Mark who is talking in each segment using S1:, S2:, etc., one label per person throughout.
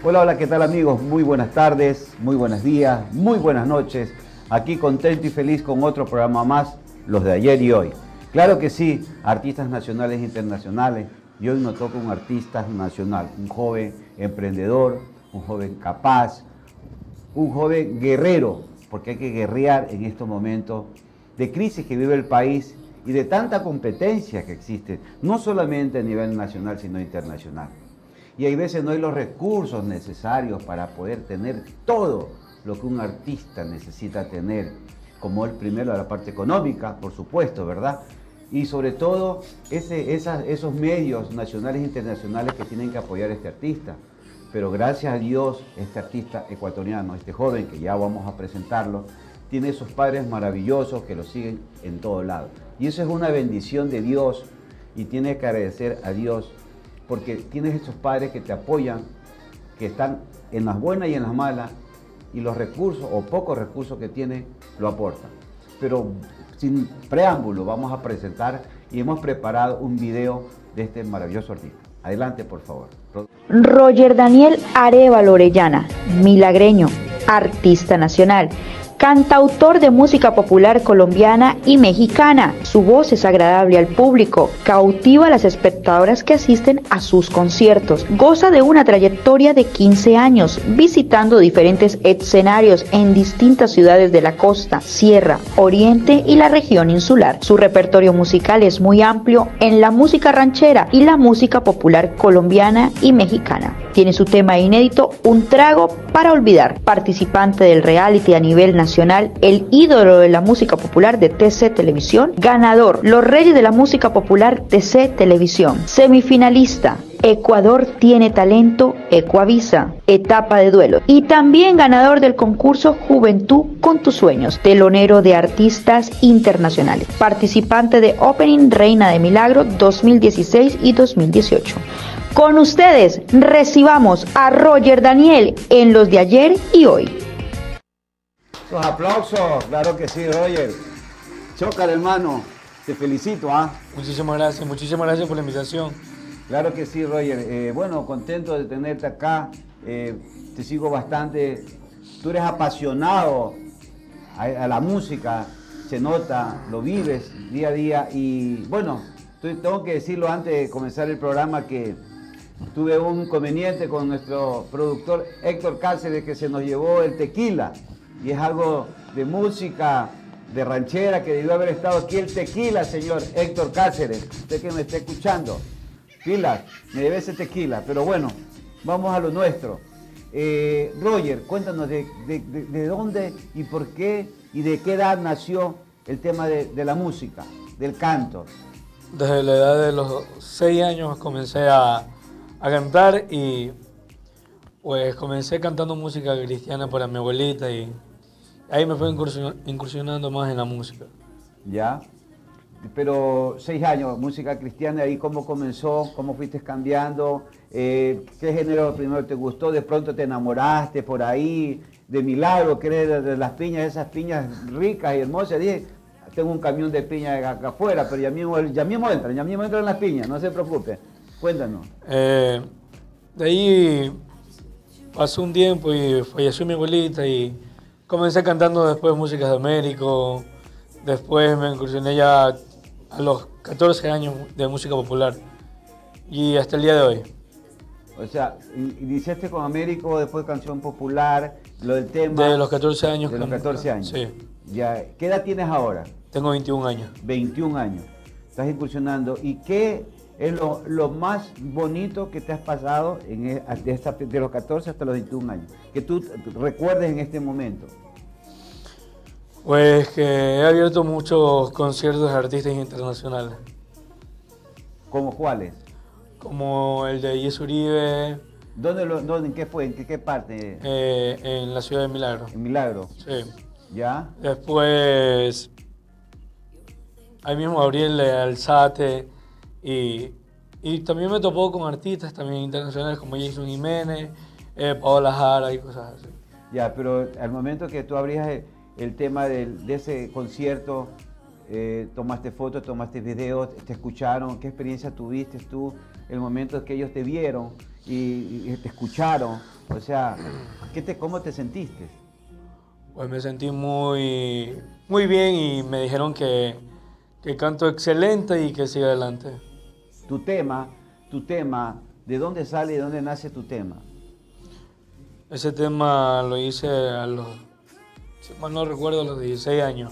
S1: Hola, hola, ¿qué tal amigos? Muy buenas tardes, muy buenos días, muy buenas noches. Aquí contento y feliz con otro programa más, los de ayer y hoy. Claro que sí, artistas nacionales e internacionales. Y hoy nos toca un artista nacional, un joven emprendedor, un joven capaz, un joven guerrero, porque hay que guerrear en estos momentos de crisis que vive el país y de tanta competencia que existe, no solamente a nivel nacional, sino internacional. Y hay veces no hay los recursos necesarios para poder tener todo lo que un artista necesita tener, como el primero de la parte económica, por supuesto, ¿verdad? Y sobre todo esos medios nacionales e internacionales que tienen que apoyar a este artista. Pero gracias a Dios, este artista ecuatoriano, este joven que ya vamos a presentarlo, tiene esos padres maravillosos que lo siguen en todo lado. Y eso es una bendición de Dios y tiene que agradecer a Dios porque tienes estos padres que te apoyan, que están en las buenas y en las malas, y los recursos o pocos recursos que tienen lo aportan. Pero sin preámbulo vamos a presentar y hemos preparado un video de este maravilloso artista. Adelante, por favor.
S2: Roger Daniel Arévalo Orellana, milagreño, artista nacional, cantautor de música popular colombiana y mexicana. Su voz es agradable al público, cautiva a las espectadoras que asisten a sus conciertos. Goza de una trayectoria de 15 años, visitando diferentes escenarios en distintas ciudades de la costa, sierra, oriente y la región insular. Su repertorio musical es muy amplio en la música ranchera y la música popular colombiana y mexicana. Tiene su tema inédito, Un trago para olvidar, participante del reality a nivel nacional, el ídolo de la música popular de TC Televisión, ganador, Los Reyes de la Música Popular TC Televisión, semifinalista, Ecuador tiene talento, Ecuavisa, etapa de duelo, y también ganador del concurso Juventud con tus sueños, telonero de artistas internacionales, participante de Opening Reina de Milagro 2016 y 2018. Con ustedes recibamos a Roger Daniel en los de ayer y hoy.
S1: Los aplausos, claro que sí, Roger. Chócale, hermano, te felicito, ¿ah?
S3: Muchísimas gracias por la invitación.
S1: Claro que sí, Roger. Bueno, contento de tenerte acá. Te sigo bastante. Tú eres apasionado a la música, se nota, lo vives día a día. Y bueno, tengo que decirlo antes de comenzar el programa que tuve un inconveniente con nuestro productor Héctor Cáceres que se nos llevó el tequila. Y es algo de música, de ranchera, que debió haber estado aquí el tequila, señor Héctor Cáceres. Usted que me está escuchando. Pilas, me debe ese tequila, pero bueno, vamos a lo nuestro. Roger, cuéntanos de dónde y por qué y de qué edad nació el tema de la música, del canto.
S3: Desde la edad de los 6 años comencé a cantar y pues comencé cantando música cristiana para mi abuelita y ahí me fue incursionando más en la música.
S1: Ya. Pero 6 años, música cristiana, ¿ahí cómo comenzó? ¿Cómo fuiste cambiando? ¿Qué género primero te gustó? ¿De pronto te enamoraste por ahí de Milagro, que eres de las piñas, esas piñas ricas y hermosas? Dije, tengo un camión de piñas acá afuera, pero ya mismo entran las piñas, no se preocupe. Cuéntanos.
S3: De ahí pasó un tiempo y falleció mi abuelita y comencé cantando después músicas de Américo. Después me incursioné ya a los 14 años de música popular y hasta el día de hoy.
S1: O sea, iniciaste con Américo, después canción popular, lo del tema...
S3: De los 14 años.
S1: De los 14 años.
S3: Sí.
S1: Ya. ¿Qué edad tienes ahora?
S3: Tengo 21 años.
S1: 21 años. Estás incursionando. ¿Y qué es lo más bonito que te has pasado de los 14 hasta los 21 años? Que tú recuerdes en este momento.
S3: Pues que he abierto muchos conciertos de artistas internacionales.
S1: ¿Cómo cuáles?
S3: Como el de Yes Uribe.
S1: ¿Dónde, en qué fue? ¿En qué parte?
S3: En la ciudad de Milagro.
S1: En Milagro.
S3: Sí.
S1: ¿Ya?
S3: Después, ahí mismo Gabriel Alzate y también me topó con artistas también internacionales como Jason Jiménez, Paola Jara y cosas así.
S1: Ya, pero al momento que tú abrías el tema de ese concierto, tomaste fotos, tomaste videos, te escucharon, ¿qué experiencia tuviste tú? El momento que ellos te vieron y te escucharon. O sea, ¿cómo te sentiste?
S3: Pues me sentí muy bien y me dijeron que canto excelente y que siga adelante.
S1: Tu tema, ¿de dónde sale y de dónde nace tu tema?
S3: Ese tema lo hice si mal no recuerdo, a los 16 años.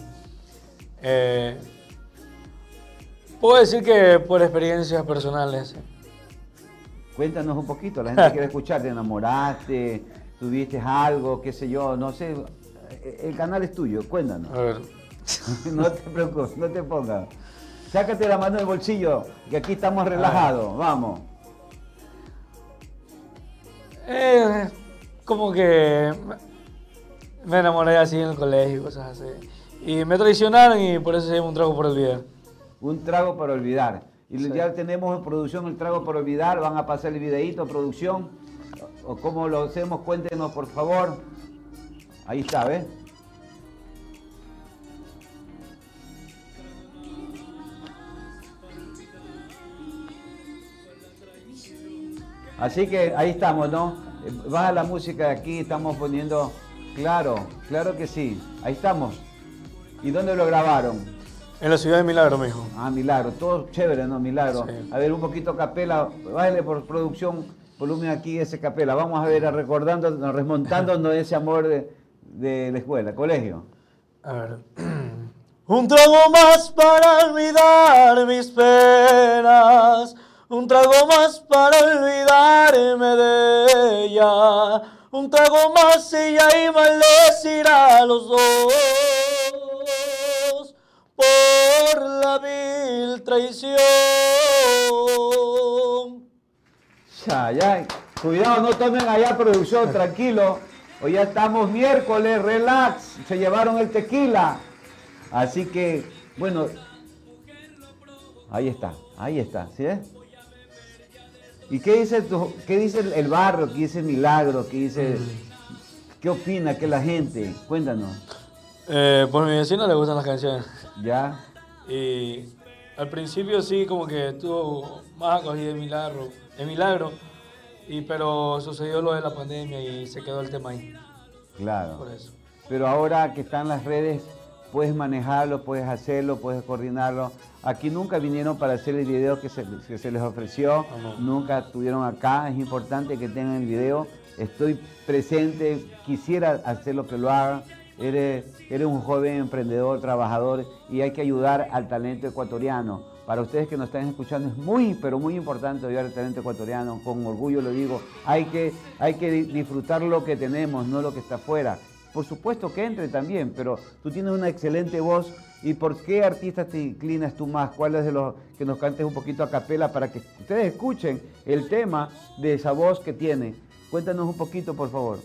S3: Puedo decir que por experiencias personales.
S1: Cuéntanos un poquito, la gente quiere escuchar. ¿Te enamoraste? ¿Tuviste algo? ¿Qué sé yo? No sé. El canal es tuyo, cuéntanos.
S3: A ver.
S1: No te preocupes, no te pongas. Sácate la mano del bolsillo, que aquí estamos relajados. Vamos.
S3: Como que me enamoré así en el colegio y cosas así. Y me traicionaron y por eso se llama Un Trago para Olvidar.
S1: Un trago para olvidar. Y
S3: Sí.
S1: ya tenemos en producción el trago para olvidar. Van a pasar el videíto, producción. O cómo lo hacemos, cuéntenos por favor. Ahí está, ¿ves? Así que ahí estamos, ¿no? Baja la música de aquí, estamos poniendo... Claro, claro que sí. Ahí estamos. ¿Y dónde lo grabaron?
S3: En la ciudad de Milagro, mijo.
S1: Ah, Milagro. Todo chévere, ¿no? Milagro.
S3: Sí.
S1: A ver, un poquito capela. Bájale por producción, volumen aquí ese capela. Vamos a ver, recordándonos, remontándonos ese amor de la escuela, colegio.
S3: A ver. Un trago más para olvidar mis penas. Un trago más para olvidarme de ella. Un trago más y ya y maldecirá a los dos por la vil traición.
S1: Ya. Cuidado, no tomen allá producción, tranquilo. Hoy ya estamos miércoles, relax. Se llevaron el tequila. Así que, bueno. Ahí está, ¿sí ves? ¿Y qué dice el barrio? ¿Qué dice Milagro? ¿Qué opina? ¿Qué la gente? Cuéntanos.
S3: Pues a mi vecino le gustan las canciones.
S1: ¿Ya?
S3: Y al principio sí, como que estuvo más acogida de Milagro, pero sucedió lo de la pandemia y se quedó el tema ahí.
S1: Claro.
S3: Por eso.
S1: Pero ahora que están las redes, puedes manejarlo, puedes hacerlo, puedes coordinarlo. Aquí nunca vinieron para hacer el video que se les ofreció,
S3: No.
S1: nunca estuvieron acá. Es importante que tengan el video. Estoy presente, quisiera hacer lo que lo hagan. Eres un joven emprendedor, trabajador, y hay que ayudar al talento ecuatoriano. Para ustedes que nos están escuchando es muy, pero muy importante ayudar al talento ecuatoriano. Con orgullo lo digo. Hay que disfrutar lo que tenemos, no lo que está afuera. Por supuesto que entre también, pero tú tienes una excelente voz. ¿Y por qué artistas te inclinas tú más? ¿Cuál es de los que nos cantes un poquito a capela para que ustedes escuchen el tema de esa voz que tiene? Cuéntanos un poquito, por favor.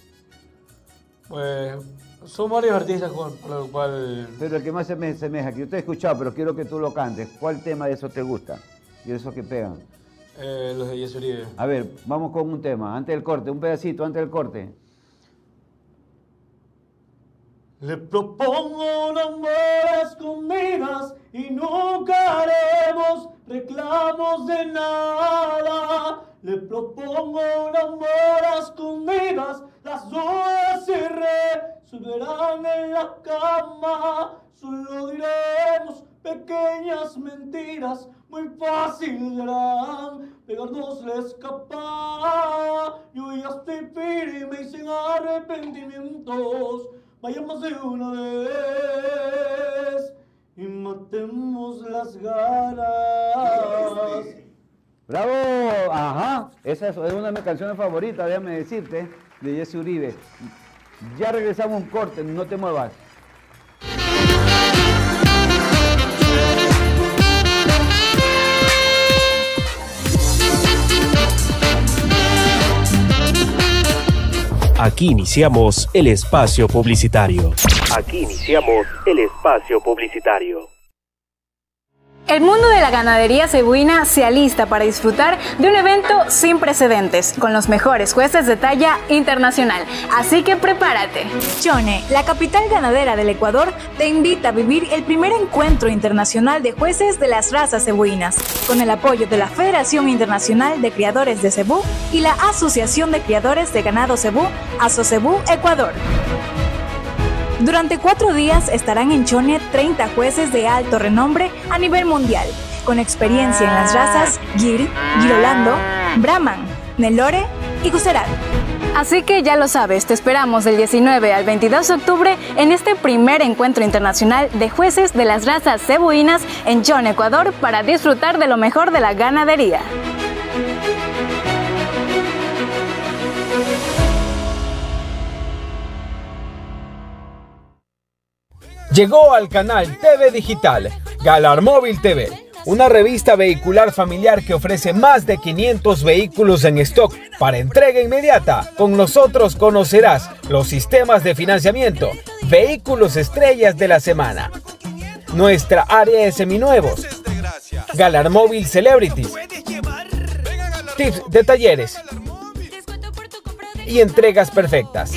S3: Pues son varios artistas por lo cual...
S1: Pero el que más se me asemeja, que yo te he escuchado, pero quiero que tú lo cantes. ¿Cuál tema de eso te gusta? Y de esos que pegan.
S3: Los de Jesse Uribe.
S1: A ver, vamos con un tema. Antes del corte, un pedacito antes del corte.
S3: Le propongo un amor a escondidas y nunca haremos reclamos de nada. Le propongo un amor a escondidas, las dudas se resolverán en la cama. Solo diremos pequeñas mentiras, muy fácil serán pegarnos la escapa. Yo ya estoy firme y sin arrepentimientos. Vayamos de una vez y matemos las ganas.
S1: ¡Bravo! Ajá, esa es una de mis canciones favoritas, déjame decirte, de Jesse Uribe. Ya regresamos a un corte, no te muevas.
S4: Aquí iniciamos el espacio publicitario. Aquí iniciamos el espacio publicitario.
S5: El mundo de la ganadería cebuina se alista para disfrutar de un evento sin precedentes, con los mejores jueces de talla internacional. Así que prepárate. Chone, la capital ganadera del Ecuador, te invita a vivir el primer encuentro internacional de jueces de las razas cebuinas, con el apoyo de la Federación Internacional de Criadores de Cebú y la Asociación de Criadores de Ganado Cebú, ASOCEBU Ecuador. Durante 4 días estarán en Chone 30 jueces de alto renombre a nivel mundial, con experiencia en las razas Gir, Girolando, Brahman, Nelore y Gucerat. Así que ya lo sabes, te esperamos del 19 al 22 de octubre en este primer encuentro internacional de jueces de las razas cebuinas en Chone, Ecuador, para disfrutar de lo mejor de la ganadería.
S6: Llegó al canal TV Digital Galar Móvil TV, una revista vehicular familiar que ofrece más de 500 vehículos en stock para entrega inmediata. Con nosotros conocerás los sistemas de financiamiento, vehículos estrellas de la semana, nuestra área de seminuevos, Galar Móvil Celebrities, tips de talleres y entregas perfectas.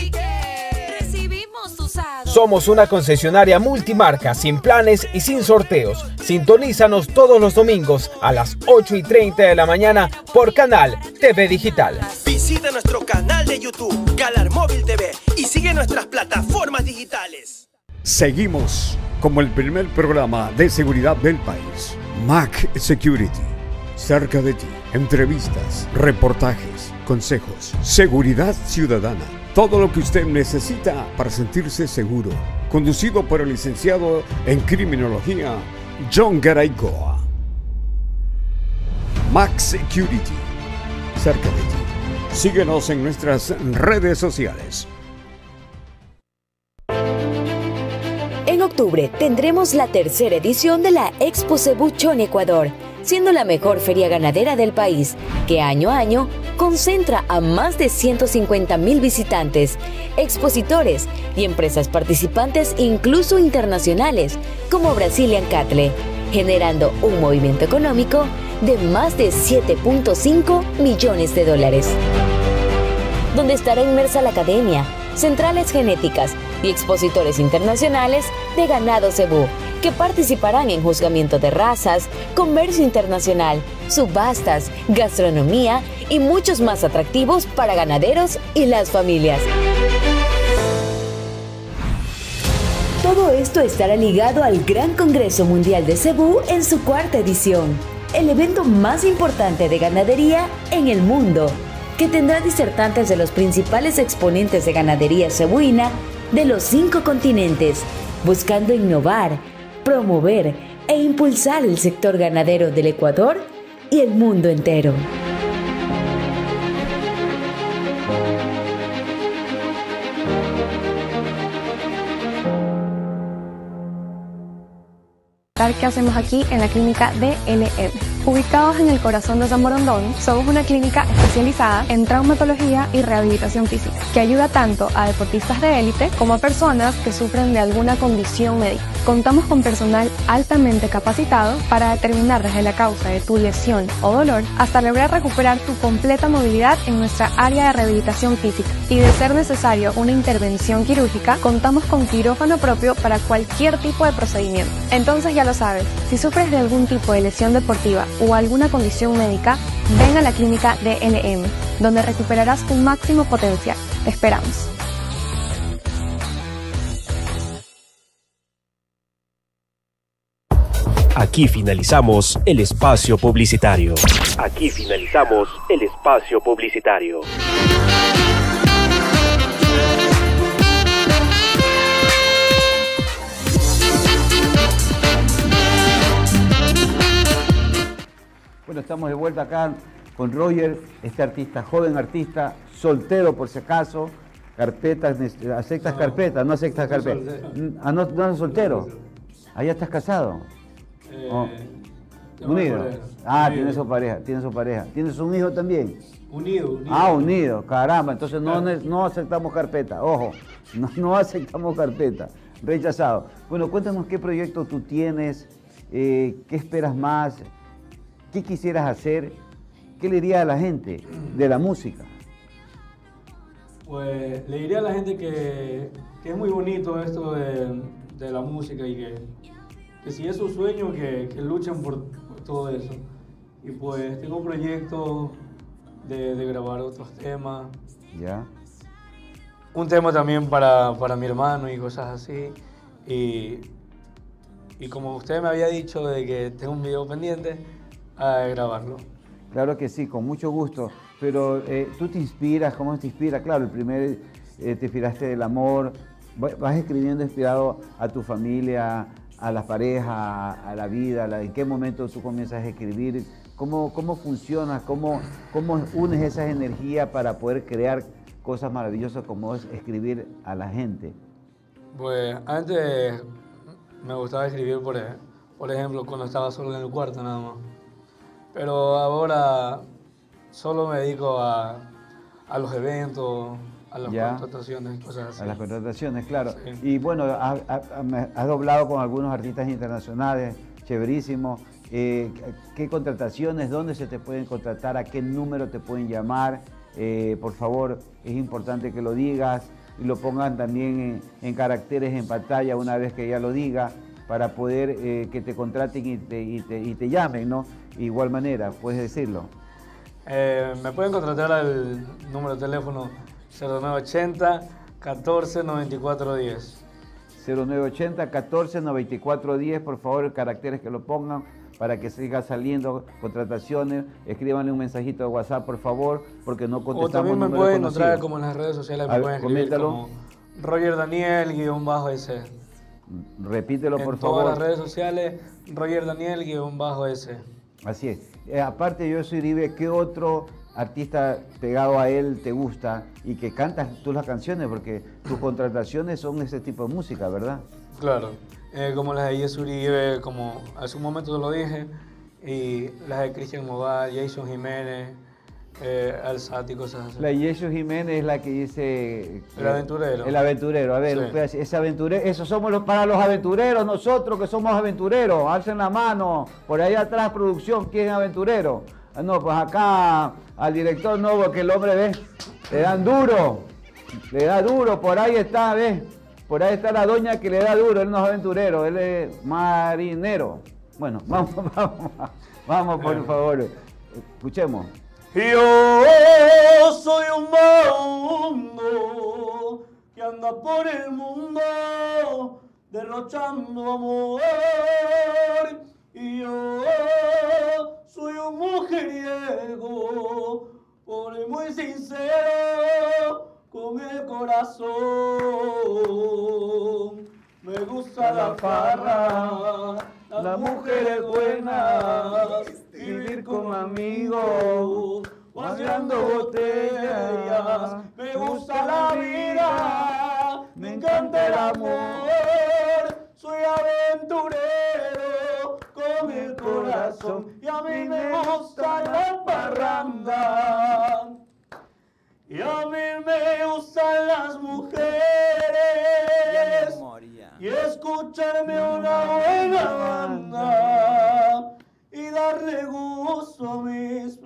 S6: Somos una concesionaria multimarca, sin planes y sin sorteos. Sintonízanos todos los domingos a las 8:30 de la mañana por Canal TV Digital.
S7: Visita nuestro canal de YouTube, Galar Móvil TV, y sigue nuestras plataformas digitales.
S8: Seguimos como el primer programa de seguridad del país. Mac Security. Cerca de ti. Entrevistas, reportajes, consejos, seguridad ciudadana. Todo lo que usted necesita para sentirse seguro. Conducido por el licenciado en criminología, John Garaycoa. Max Security. Cerca de ti. Síguenos en nuestras redes sociales.
S9: En octubre tendremos la tercera edición de la Expo Cebú Chone, Ecuador, siendo la mejor feria ganadera del país, que año a año concentra a más de 150,000 visitantes, expositores y empresas participantes incluso internacionales, como Brazilian Cattle, generando un movimiento económico de más de 7.5 millones de dólares. Donde estará inmersa la academia, centrales genéticas y expositores internacionales de ganado cebú, que participarán en juzgamiento de razas, comercio internacional, subastas, gastronomía y muchos más atractivos para ganaderos y las familias. Todo esto estará ligado al Gran Congreso Mundial de Cebú en su 4ª edición, el evento más importante de ganadería en el mundo, que tendrá disertantes de los principales exponentes de ganadería cebuina de los 5 continentes, buscando innovar, promover e impulsar el sector ganadero del Ecuador y el mundo entero.
S10: ¿Qué hacemos aquí en la clínica DLM? Ubicados en el corazón de San Borondón, somos una clínica especializada en traumatología y rehabilitación física, que ayuda tanto a deportistas de élite como a personas que sufren de alguna condición médica. Contamos con personal altamente capacitado para determinar desde la causa de tu lesión o dolor hasta lograr recuperar tu completa movilidad en nuestra área de rehabilitación física. Y de ser necesario una intervención quirúrgica, contamos con quirófano propio para cualquier tipo de procedimiento. Entonces ya lo sabes, si sufres de algún tipo de lesión deportiva o alguna condición médica, ven a la clínica DLM, donde recuperarás tu máximo potencial. Te esperamos.
S4: Aquí finalizamos el espacio publicitario. Aquí finalizamos el espacio publicitario.
S1: Bueno, estamos de vuelta acá con Roger, este artista, joven artista, soltero por si acaso, carpetas, aceptas carpetas, no aceptas carpetas. Ah, no, no eres soltero. Allá estás casado. Unido. Ah, tiene su pareja, tiene su pareja. ¿Tienes un hijo también?
S3: Unido.
S1: Ah, unido, caramba, entonces no aceptamos carpeta, ojo, no aceptamos carpeta, rechazado. Bueno, cuéntanos qué proyecto tú tienes ¿Qué esperas más? ¿Qué quisieras hacer? ¿Qué le dirías a la gente de la música?
S3: Pues le diría a la gente que es muy bonito esto de la música y que si es su sueño, que luchen por todo eso. Y pues tengo un proyecto de grabar otros temas.
S1: ¿Ya?
S3: Un tema también para mi hermano y cosas así. Y como usted me había dicho de que tengo un video pendiente, a grabarlo.
S1: Claro que sí, con mucho gusto. Pero tú te inspiras, ¿cómo te inspiras? Claro, el primer te inspiraste del amor, vas escribiendo inspirado a tu familia, a las parejas, a la vida. ¿En qué momento tú comienzas a escribir? ¿Cómo funciona? ¿Cómo unes esas energías para poder crear cosas maravillosas como es escribir a la gente?
S3: Pues antes me gustaba escribir, por ejemplo, cuando estaba solo en el cuarto nada más. Pero ahora solo me dedico a los eventos, a las contrataciones, cosas así.
S1: A las contrataciones, claro.
S3: Sí.
S1: Y bueno, has doblado con algunos artistas internacionales, chéverísimo. ¿Qué contrataciones? ¿Dónde se te pueden contratar? ¿A qué número te pueden llamar? Por favor, es importante que lo digas y lo pongan también en caracteres en pantalla una vez que ya lo diga, para poder que te contraten y te llamen, ¿no? Igual manera, puedes decirlo.
S3: Me pueden contratar al número de teléfono 0980 14 94 10.
S1: 0980 14 94 10, por favor, caracteres que lo pongan para que siga saliendo contrataciones. Escríbanle un mensajito de WhatsApp, por favor, porque no contestamos.
S3: O también me pueden encontrar como en las redes sociales, me pueden escribir
S1: coméntalo.
S3: como Roger Daniel-S.
S1: Repítelo, por
S3: en
S1: favor.
S3: todas las redes sociales, Roger Daniel-S.
S1: Así es. Aparte, yo soy Uribe, ¿qué otro artista pegado a él te gusta y que cantas tú las canciones? Porque tus contrataciones son ese tipo de música, ¿verdad?
S3: Claro, como las de Yes Uribe, como hace un momento lo dije, y las de Cristian Nodal, Jason Jiménez, Alzati, cosas así.
S1: La Jason Jiménez es la que dice...
S3: El aventurero.
S1: El aventurero, a ver,
S3: Sí.
S1: ese aventurero, esos somos para los aventureros, nosotros que somos aventureros, alcen la mano, por ahí atrás producción, ¿quién es aventurero? No, pues acá al director no, porque el hombre, ¿ves? Le da duro, por ahí está, ¿ves? Por ahí está la doña que le da duro, él no es aventurero, él es marinero. Bueno, vamos por favor, escuchemos.
S3: Yo soy un vagabundo que anda por el mundo derrochando amor. Y yo soy un mujeriego, por y muy sincero, con el corazón. Me gusta la farra, las mujeres buenas, vivir con amigos, vaciando botellas. Me gusta la vida, me encanta el amor. Soy aventurero con el corazón y a mí me gusta la parranda. Y a mí me gustan las mujeres y escucharme una buena banda y darle gusto a mis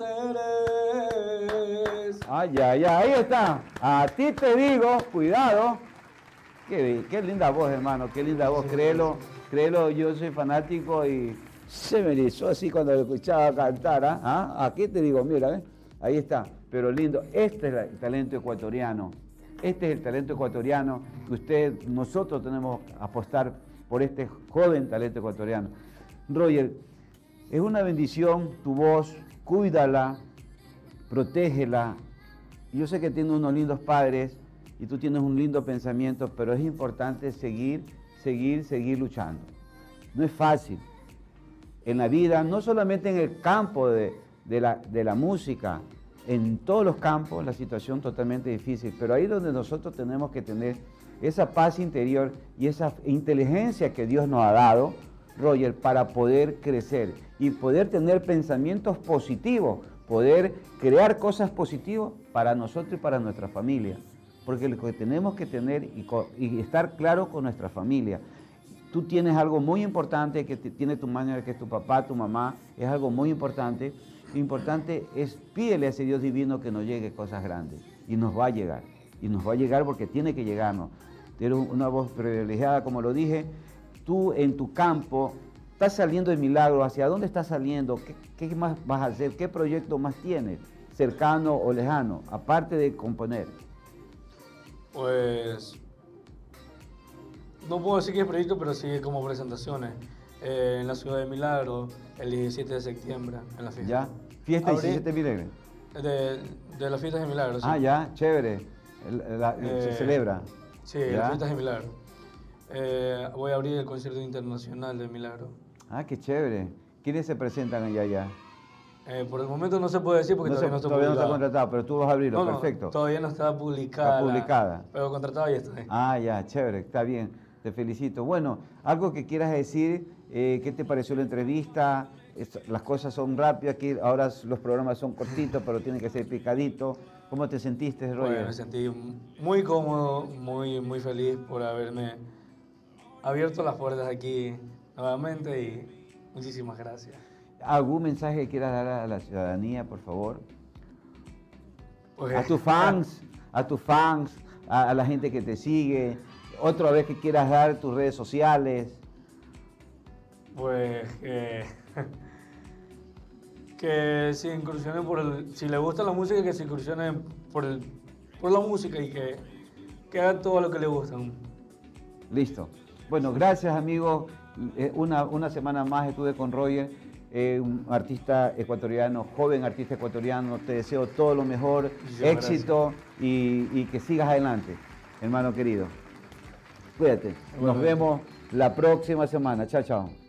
S3: placeres.
S1: Ay, ahí está. A ti te digo, cuidado. Qué linda voz, hermano, qué linda voz. Créelo, yo soy fanático y se me erizó así cuando lo escuchaba cantar. Aquí te digo, mira, ¿ves? Ahí está, pero lindo. Este es el talento ecuatoriano. Este es el talento ecuatoriano que nosotros tenemos que apostar por este joven talento ecuatoriano. Roger, es una bendición tu voz, cuídala, protégela. Yo sé que tienes unos lindos padres y tú tienes un lindo pensamiento, pero es importante seguir luchando. No es fácil. En la vida, no solamente en el campo de la música, en todos los campos la situación totalmente difícil, pero ahí donde nosotros tenemos que tener esa paz interior y esa inteligencia que Dios nos ha dado, Roger, para poder crecer y poder tener pensamientos positivos, poder crear cosas positivas para nosotros y para nuestra familia. Porque lo que tenemos que tener y estar claro con nuestra familia. tú tienes algo muy importante que tiene tu manager, que es tu papá, tu mamá, es algo muy importante. Lo importante es pídele a ese Dios divino que nos llegue cosas grandes y nos va a llegar. Y nos va a llegar porque tiene que llegarnos. Tienes una voz privilegiada, como lo dije. Tú en tu campo estás saliendo de milagro. ¿Hacia dónde estás saliendo? ¿Qué más vas a hacer? ¿Qué proyecto más tienes? Cercano o lejano, aparte de componer.
S3: Pues no puedo decir que es proyecto, pero sí como presentaciones en la ciudad de Milagro el 17 de septiembre en la fiesta.
S1: ¿Ya? ¿Fiesta 17 de Milagro?
S3: De las fiestas de Milagro, sí.
S1: Ah, ya, chévere. Se celebra.
S3: Sí, las fiestas de Milagro. Voy a abrir el concierto internacional de Milagro.
S1: Ah, qué chévere. ¿Quiénes se presentan allá?
S3: Por el momento no se puede decir porque todavía no está publicado.
S1: Todavía no está contratado, pero tú vas a abrirlo,
S3: no,
S1: perfecto.
S3: Todavía no está publicada.
S1: Está publicada.
S3: Pero contratado ya está.
S1: Ah, ya, chévere, está bien. Te felicito. Bueno, algo que quieras decir, ¿qué te pareció la entrevista? Las cosas son rápidas, aquí ahora los programas son cortitos, pero tienen que ser picaditos. ¿Cómo te sentiste, Roger?
S3: Bueno, me sentí muy cómodo, muy feliz por haberme abierto las puertas aquí nuevamente y muchísimas gracias.
S1: ¿Algún mensaje que quieras dar a la ciudadanía, por favor?
S3: Pues,
S1: a tus fans, a la gente que te sigue. Otra vez que quieras dar tus redes sociales.
S3: Pues que se incursionen si les gusta la música, que se incursionen por la música y que hagan todo lo que les gusta.
S1: Listo. Bueno, gracias amigos. Una semana más estuve con Roger, un artista ecuatoriano, joven artista ecuatoriano. Te deseo todo lo mejor, éxito y que sigas adelante, hermano querido. Cuídate. Nos vemos la próxima semana. Chao, chao.